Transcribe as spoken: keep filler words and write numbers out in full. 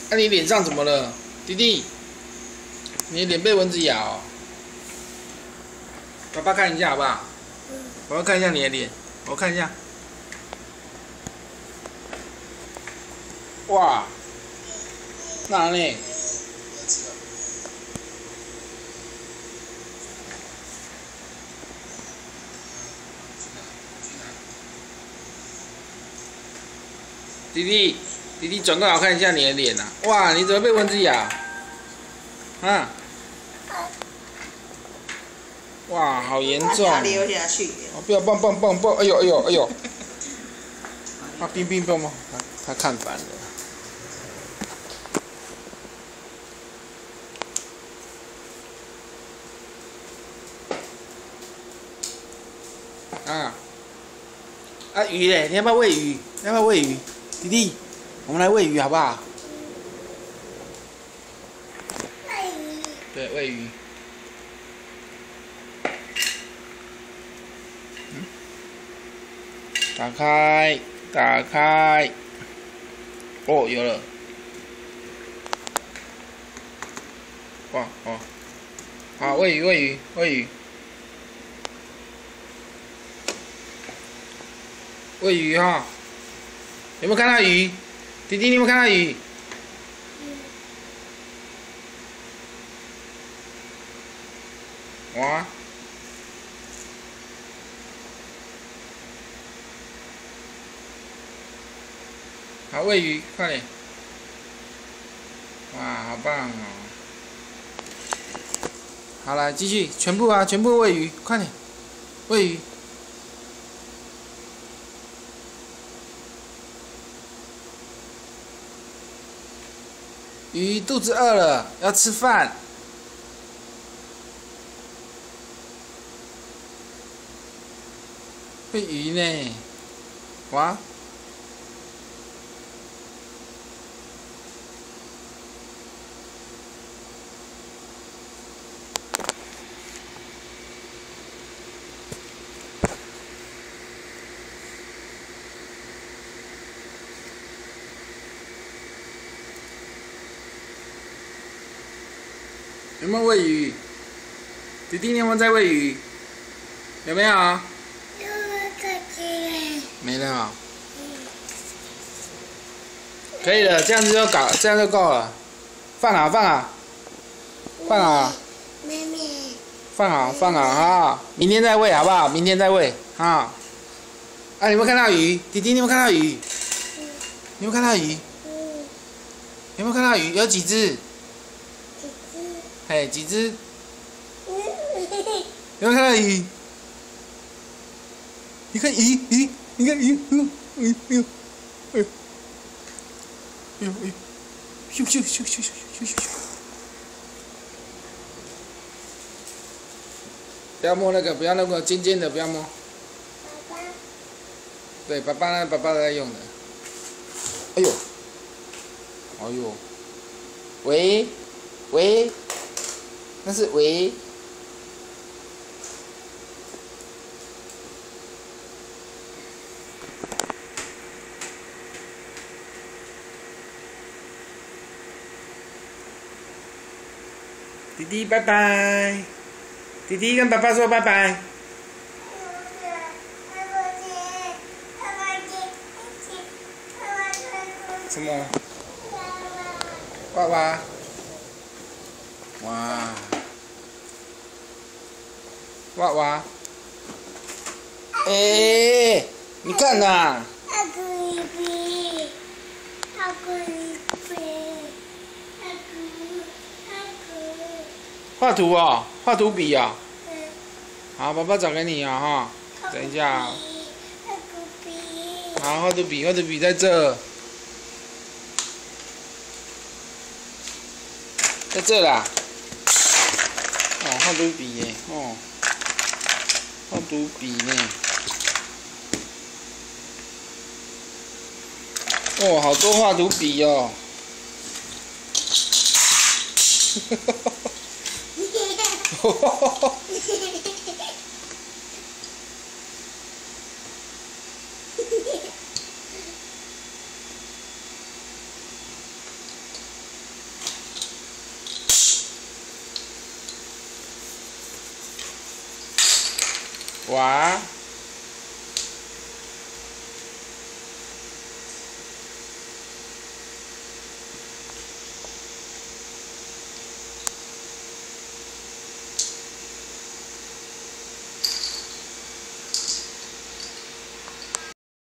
那、啊、你脸上怎么了，弟弟？你的脸被蚊子咬、哦。爸爸看一下好不好？我要看一下你的脸，我看一下。哇，哪呢？弟弟，弟弟转过来我看一下你的脸呐、啊！哇，你怎么被蚊子咬？啊！哇，好严重！ 流下去。 哦，不要蹦蹦蹦蹦！哎呦哎呦哎呦！啊，冰冰蹦蹦，他他看烦了。啊！啊鱼嘞，你要不要喂鱼？要不要喂鱼？弟弟，我们来喂鱼好不好？ 喂鱼。 对，喂鱼。嗯。打开，打开。哦，有了。哇哦。好，喂鱼，喂鱼，喂鱼。喂鱼哈、哦，有没有看到鱼？弟弟，你有没有看到鱼？哇！好，喂鱼，快点！哇，好棒哦！好了，继续，全部啊，全部喂鱼，快点，喂鱼。鱼肚子饿了，要吃饭。喂鱼呢？哇！有没有喂鱼？弟弟，你有没有在喂鱼？有没有？ 有了可惜。 没了。可以了，这样子就搞，这样就够了。放好，放好，放好。 妹妹。 放好，放好哈，明天再喂好不好？明天再喂哈。啊，你有没有看到鱼？弟弟，你有没有看到鱼？你有没有看到鱼？有没有看到鱼？有几只？嘿，几只？有没有看到鱼？你看鱼鱼，你看鱼，嗯，哎呦哎呦，哎呦，哎呦哎呦，咻咻咻咻咻咻咻咻！不要摸那个，不要那个尖尖的，不要摸。 爸爸。 对，爸爸呢？爸爸在用的。哎呦，哎呦，喂，喂。那是喂，弟弟拜拜，弟弟跟爸爸说拜拜。什么？娃娃。哇。娃娃，哎、欸，你看呐！画图哦，画图笔啊、哦。好，爸爸找给你啊哈。等一下、啊。好，画图笔，画图笔在这，在这啦。哦，画图笔耶，哦。画图笔呢？哦，好多画图笔哦！哈哈哈哈！ 哇。